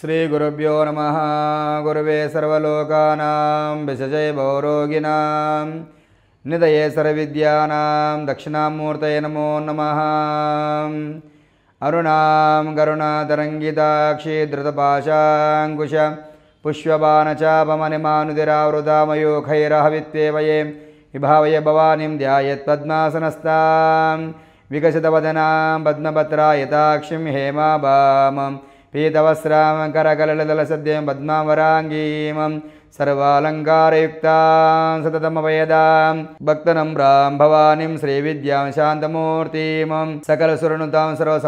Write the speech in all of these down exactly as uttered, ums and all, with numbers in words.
శ్రీ గురుభ్యో నమః. గురువే సర్వలోకానాం విశజయ భవరోగిణాం నిదయే సర్వవిద్యానాం దక్షిణామూర్తయే నమో నమః. అరుణాం కరుణాతరంగితాక్షి ధృతపాశాంకుశ పుష్పబాణచాపమణిమానుదిరావృతామయోఖైరహవిత్వేవయే విభావయ భవానిం ధ్యాయేత్ పద్మాసనస్తాం వికసితవదనాం పద్మపత్రాయతాక్షిం హేమాభామం పీతవస్రాం కరకలలదలసద్యం పద్మావరాంగీమం సర్వాలంకారయుక్తాం సతతమభయదాం భక్తనమ్రాం భవానిం శ్రీవిద్యాం శాంతమూర్తిమం సకలసురనుతాం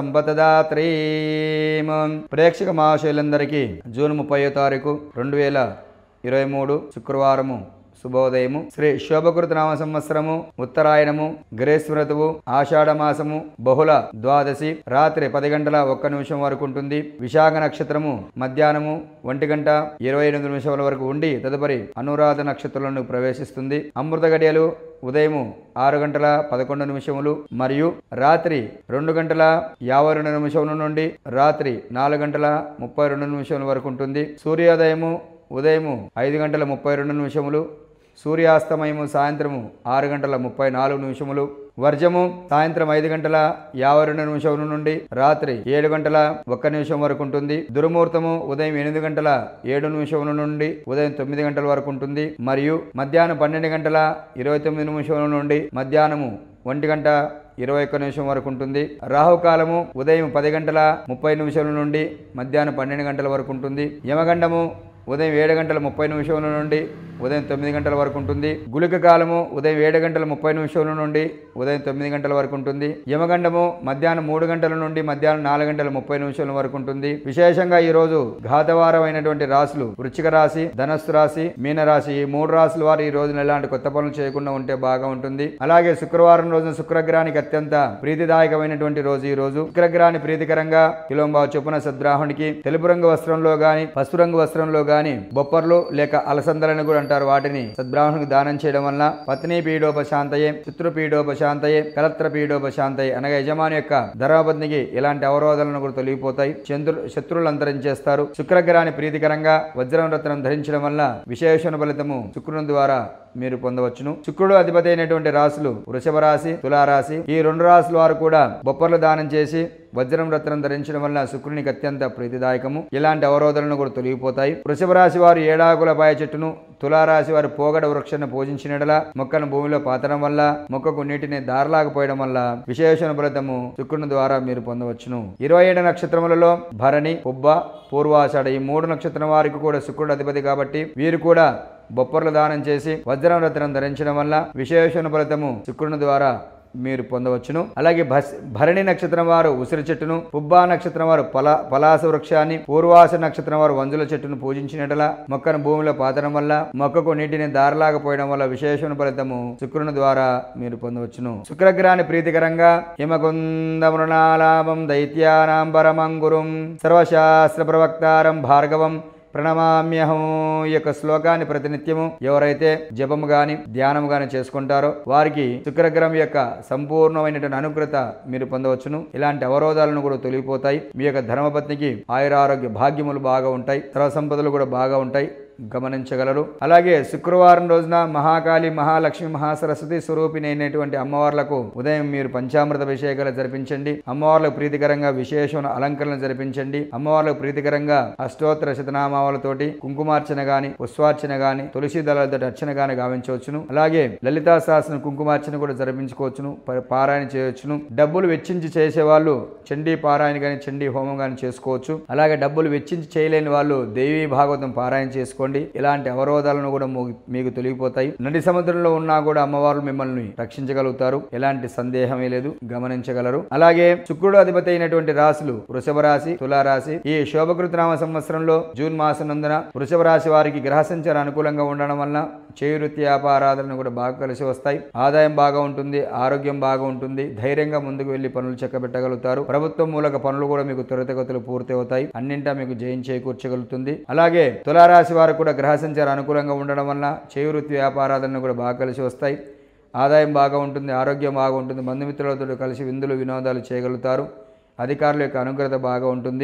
సర్వసంపదదాత్రీం. ప్రేక్షక మహాశయులందరికీ జూన్ ముప్పయో తారీఖు రెండు వేల ఇరవై మూడు శుక్రవారము శుభోదయము. శ్రీ శోభకృత నామ సంవత్సరము ఉత్తరాయణము గ్రేస్మ ఋతువు ఆషాఢమాసము బహుళ ద్వాదశి రాత్రి పది గంటల ఒక్క నిమిషం వరకు ఉంటుంది. విశాఖ నక్షత్రము మధ్యాహ్నము ఒంటి గంట ఇరవై ఎనిమిది నిమిషముల వరకు ఉండి తదుపరి అనురాధ నక్షత్రంలో ప్రవేశిస్తుంది. అమృత గడియలు ఉదయము ఆరు గంటల పదకొండు నిమిషములు మరియు రాత్రి రెండు గంటల యాభై రెండు నిమిషముల నుండి రాత్రి నాలుగు గంటల ముప్పై రెండు నిమిషముల వరకు ఉంటుంది. సూర్యోదయము ఉదయము ఐదు గంటల ముప్పై రెండు నిమిషములు సూర్యాస్తమయము సాయంత్రము ఆరు గంటల ముప్పై నాలుగు నిమిషములు. వర్జము సాయంత్రం ఐదు గంటల యాభై రెండు నిమిషముల నుండి రాత్రి ఏడు గంటల ఒక్క నిమిషం వరకు ఉంటుంది. దుర్ముహూర్తము ఉదయం ఎనిమిది గంటల ఏడు నిమిషముల నుండి ఉదయం తొమ్మిది గంటల వరకు ఉంటుంది మరియు మధ్యాహ్నం పన్నెండు గంటల ఇరవై తొమ్మిది నిమిషముల నుండి మధ్యాహ్నము ఒంటి గంట ఇరవై ఒక్క నిమిషం వరకు ఉంటుంది. రాహుకాలము ఉదయం పది గంటల ముప్పై నిమిషముల నుండి మధ్యాహ్నం పన్నెండు గంటల వరకు ఉంటుంది. యమగండము ఉదయం ఏడు గంటల ముప్పై నిమిషముల నుండి ఉదయం తొమ్మిది గంటల వరకు ఉంటుంది. గుళిక కాలము ఉదయం ఏడు గంటల ముప్పై నిమిషముల నుండి ఉదయం తొమ్మిది గంటల వరకు ఉంటుంది. యమగండము మధ్యాహ్నం మూడు గంటల నుండి మధ్యాహ్నం నాలుగు గంటల ముప్పై నిమిషాల వరకు ఉంటుంది. విశేషంగా ఈ రోజు ఘాతవారం అయినటువంటి రాశులు వృశ్చిక రాశి, ధనస్సు రాశి, మీనరాశి. ఈ మూడు రాశుల వారు ఈ రోజున ఎలాంటి కొత్త పనులు చేయకుండా ఉంటే బాగా ఉంటుంది. అలాగే శుక్రవారం రోజున శుక్రగ్రహానికి అత్యంత ప్రీతిదాయకమైనటువంటి రోజు ఈ రోజు. శుక్రగ్రహాన్ని ప్రీతికరంగా కిలోంబావు చొప్పున సద్రాహునికి తెలుపు రంగు వస్త్రంలో గాని పసుపు రంగు వస్త్రంలో గాని బొప్పర్లు లేక అలసందలను కూడా అంటారు, వాటిని సద్బ్రాహ్మణునికి దానం చేయడం వల్ల పత్ని పీడోపశాంతయే, శత్రు పీడోపశాంతయే, కలత్ర పీడోపశాంతయే అనగా యజమాని యొక్క ధర్మపత్నికి ఎలాంటి అవరోధాలను కూడా తొలగిపోతాయి, చంద్రు శత్రువులు అంతరించేస్తారు. శుక్రగ్రహాన్ని ప్రీతికరంగా వజ్రం రత్నం ధరించడం వల్ల విశేషణ ఫలితము శుక్రుని ద్వారా మీరు పొందవచ్చును. శుక్రుడు అధిపతి అయినటువంటి రాశులు వృషభ రాశి, తులారాశి. ఈ రెండు రాశుల వారు కూడా బొప్పర్లు దానం చేసి వజ్రం రత్నం ధరించడం వల్ల శుక్రునికి అత్యంత ప్రీతిదాయకము, ఎలాంటి అవరోధాలను కూడా తొలగిపోతాయి. వృషభ రాశి వారు ఏడాకుల పాయ చెట్టును, తులారాశి వారు పోగడ వృక్షాన్ని పూజించినట్లా మొక్కను భూమిలో పాతడం వల్ల మొక్కకు నీటిని దారలాకపోయడం వల్ల విశేషణ ఫలితము శుక్రుని ద్వారా మీరు పొందవచ్చును. ఇరవై ఏడు నక్షత్రములలో భరణి, పుబ్బ, పూర్వాషాఢ ఈ మూడు నక్షత్రం వారికి కూడా శుక్రుడు అధిపతి కాబట్టి వీరు కూడా బొప్పర్లు దానం చేసి వజ్రం రత్నం ధరించడం వల్ల విశేషణ ఫలితము శుక్రుని ద్వారా మీరు పొందవచ్చును. అలాగే భరణి నక్షత్రం వారు ఉసిరి చెట్టును, పుబ్బా నక్షత్రం వారు పలా పలాస వృక్షాన్ని, పూర్వాస నక్షత్రం వారు వంజుల చెట్టును పూజించినట్లా మొక్కను భూమిలో పాతడం వల్ల మొక్కకు నీటిని దారలాకపోయడం వల్ల విశేషణ ఫలితము శుక్రుని ద్వారా మీరు పొందవచ్చును. శుక్రగ్రహాన్ని ప్రీతికరంగా హిమకుంద మృణాలాభం దైత్యానాం పరమంగురుం సర్వశాస్త్ర ప్రవక్తారం భార్గవం ప్రణమామ్యహం. ఈ యొక్క శ్లోకాన్ని ప్రతినిత్యము ఎవరైతే జపము గాని ధ్యానము గాని చేసుకుంటారో వారికి శుక్రగ్రహం యొక్క సంపూర్ణమైనటువంటి అనుగ్రత మీరు పొందవచ్చును. ఇలాంటి అవరోధాలను కూడా తొలగిపోతాయి. మీ యొక్క ధర్మపత్నికి ఆయురారోగ్య భాగ్యములు బాగా ఉంటాయి, సర్వ సంపదలు కూడా బాగా ఉంటాయి, గమనించగలరు. అలాగే శుక్రవారం రోజున మహాకాళి, మహాలక్ష్మి, మహాసరస్వతి స్వరూపిణి అయినటువంటి అమ్మవార్లకు ఉదయం మీరు పంచామృత అభిషేకాలు జరిపించండి. అమ్మవార్లకు ప్రీతికరంగా విశేషమైన అలంకరణ జరిపించండి. అమ్మవార్లకు ప్రీతికరంగా అష్టోత్తర శతనామాలతోటి కుంకుమార్చన గాని పుష్పార్చన గాని తులసి దళాలతో అర్చన గాని గావించవచ్చును. అలాగే లలితా సహస్రం కుంకుమార్చన కూడా జరిపించుకోవచ్చును, పారాయణ చేయవచ్చును. డబ్బులు వెచ్చించి చేసేవాళ్ళు చండీ పారాయణ గాని చండీ హోమం గాని చేసుకోవచ్చు. అలాగే డబ్బులు వెచ్చించి చేయలేని వాళ్ళు దేవీ భాగవతం పారాయణ చేసుకోవచ్చు. ఇలాంటి అవరోధాలను కూడా మీకు తొలగిపోతాయి. నది సముద్రంలో ఉన్నా కూడా అమ్మవారు మిమ్మల్ని రక్షించగలుగుతారు, ఎలాంటి సందేహమే లేదు, గమనించగలరు. అలాగే శుక్రుడు అధిపతి అయినటువంటి రాశులు వృషభ రాశి, తులారాశి. ఈ శోభకృత నామ సంవత్సరంలో జూన్ మాసం నందున వృషభ రాశి వారికి గ్రహ సంచారం అనుకూలంగా ఉండడం వల్ల చేయి వృత్తి వ్యాపారాలను కూడా బాగా కలిసి వస్తాయి. ఆదాయం బాగా ఉంటుంది, ఆరోగ్యం బాగా ఉంటుంది, ధైర్యంగా ముందుకు వెళ్లి పనులు చక్కబెట్టగలుగుతారు. ప్రభుత్వం మూలక పనులు కూడా మీకు త్వరితగతులు పూర్తి అవుతాయి, అన్నింటా మీకు జయం చేకూర్చగలుగుతుంది. అలాగే తులారాశి వారు కూడా గ్రహ సంచారం అనుకూలంగా ఉండడం వల్ల చేయి వృత్తి వ్యాపారాలను కూడా బాగా కలిసి వస్తాయి. ఆదాయం బాగా ఉంటుంది, ఆరోగ్యం బాగా ఉంటుంది, బంధుమిత్రులతో కలిసి విందులు వినోదాలు చేయగలుగుతారు. అధికారుల యొక్క అనుగ్రత బాగా ఉంటుంది.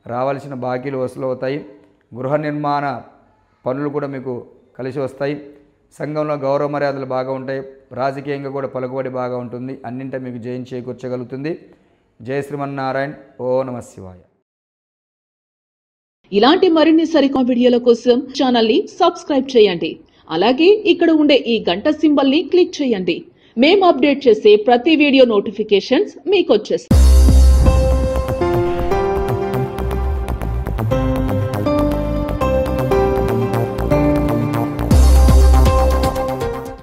రావాల్సిన బాకీలు వసూలు అవుతాయి. గృహ నిర్మాణ పనులు కూడా మీకు కలిసి వస్తాయి. సంఘంలో గౌరవ మర్యాదలు బాగా ఉంటాయి. రాజకీయంగా కూడా పలుకుబడి బాగా ఉంటుంది. అన్నింట మీకు జయం చేకూర్చగలుగుతుంది. జయ శ్రీమన్నారాయణ. ఓ నమ శివాయ. ఇలాంటి మరిన్ని సరికొత్త వీడియోల కోసం ఛానల్ ని సబ్స్క్రైబ్ చేయండి. అలాగే ఇక్కడ ఉండే ఈ గంట సింబల్ ని క్లిక్ చేయండి. మేము అప్డేట్ చేసే ప్రతి వీడియో నోటిఫికేషన్స్ మీకు వచ్చేస్తాయి.